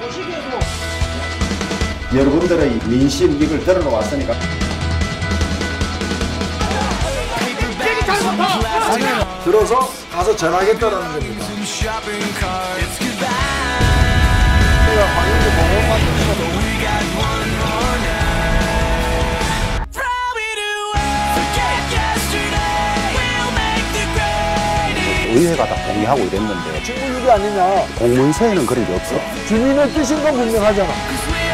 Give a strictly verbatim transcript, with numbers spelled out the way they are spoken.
여러분들의 민심 이걸 들어놓았으니까 들어서 가서 전하겠다라는 겁니다. 내가 방역도 보고 만들어도 의회가 다 동의하고 이랬는데 친구 일이 아니냐. 공문서에는 그런 게 없어. 주민의 뜻인 건 분명하잖아.